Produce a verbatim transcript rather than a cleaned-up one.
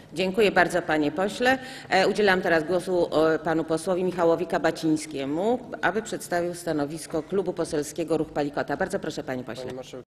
Dziękuję bardzo, panie pośle. Udzielam teraz głosu panu posłowi Michałowi Kabacińskiemu, aby przedstawił stanowisko Klubu Poselskiego Ruch Palikota. Bardzo proszę, panie pośle.